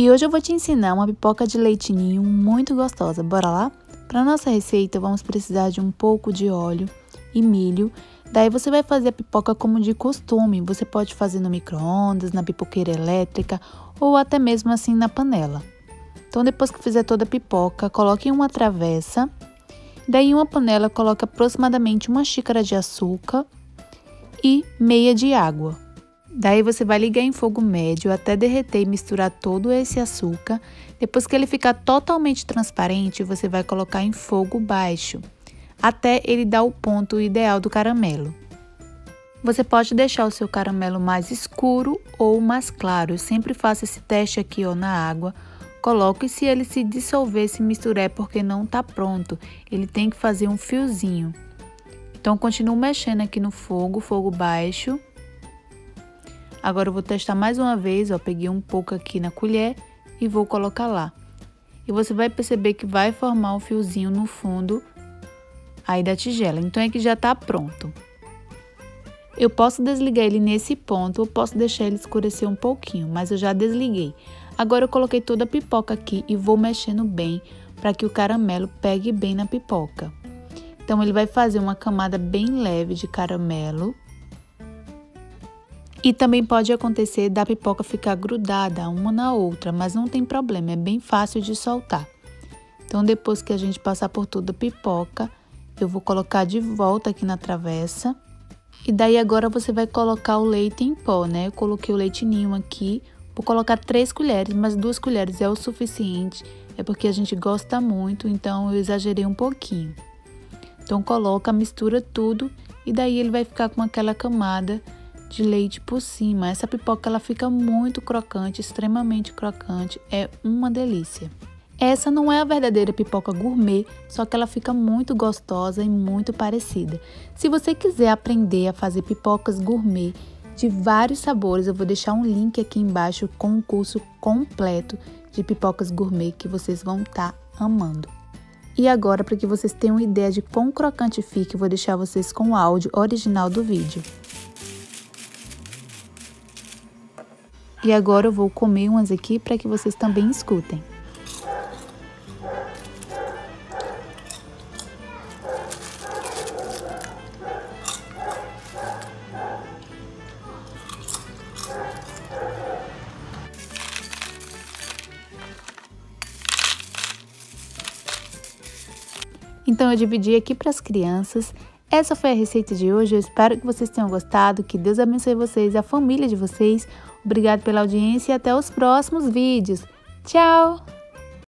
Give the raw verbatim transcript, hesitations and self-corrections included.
E hoje eu vou te ensinar uma pipoca de leite ninho muito gostosa, bora lá? Para nossa receita vamos precisar de um pouco de óleo e milho. Daí você vai fazer a pipoca como de costume, você pode fazer no micro-ondas, na pipoqueira elétrica ou até mesmo assim na panela. Então depois que fizer toda a pipoca, coloque em uma travessa. Daí em uma panela coloque aproximadamente uma xícara de açúcar e meia de água. Daí você vai ligar em fogo médio até derreter e misturar todo esse açúcar. Depois que ele ficar totalmente transparente, você vai colocar em fogo baixo, até ele dar o ponto ideal do caramelo. Você pode deixar o seu caramelo mais escuro ou mais claro. Eu sempre faço esse teste aqui ó, na água. Coloque, se ele se dissolver, se misturar, é porque não tá pronto. Ele tem que fazer um fiozinho. Então, continuo mexendo aqui no fogo, fogo baixo. Agora eu vou testar mais uma vez, ó, peguei um pouco aqui na colher e vou colocar lá. E você vai perceber que vai formar um fiozinho no fundo aí da tigela, então é que já tá pronto. Eu posso desligar ele nesse ponto, ou posso deixar ele escurecer um pouquinho, mas eu já desliguei. Agora eu coloquei toda a pipoca aqui e vou mexendo bem para que o caramelo pegue bem na pipoca. Então ele vai fazer uma camada bem leve de caramelo. E também pode acontecer da pipoca ficar grudada uma na outra, mas não tem problema, é bem fácil de soltar. Então, depois que a gente passar por toda a pipoca, eu vou colocar de volta aqui na travessa. E daí agora você vai colocar o leite em pó, né? Eu coloquei o leite ninho aqui, vou colocar três colheres, mas duas colheres é o suficiente. É porque a gente gosta muito, então eu exagerei um pouquinho. Então, coloca, mistura tudo e daí ele vai ficar com aquela camada de leite por cima. Essa pipoca ela fica muito crocante, extremamente crocante, é uma delícia. Essa não é a verdadeira pipoca gourmet, só que ela fica muito gostosa e muito parecida. Se você quiser aprender a fazer pipocas gourmet de vários sabores, eu vou deixar um link aqui embaixo com um curso completo de pipocas gourmet que vocês vão estar amando. E agora, para que vocês tenham ideia de quão crocante fica, eu vou deixar vocês com o áudio original do vídeo. E agora eu vou comer umas aqui para que vocês também escutem. Então eu dividi aqui para as crianças. Essa foi a receita de hoje, eu espero que vocês tenham gostado, que Deus abençoe vocês e a família de vocês. Obrigado pela audiência e até os próximos vídeos. Tchau!